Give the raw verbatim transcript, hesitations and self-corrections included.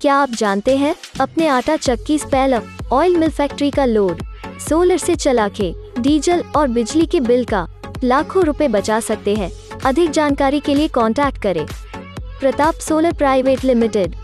क्या आप जानते हैं, अपने आटा चक्की स्पेल अप ऑयल मिल फैक्ट्री का लोड सोलर से चला के डीजल और बिजली के बिल का लाखों रुपए बचा सकते हैं। अधिक जानकारी के लिए कांटेक्ट करें प्रताप सोलर प्राइवेट लिमिटेड।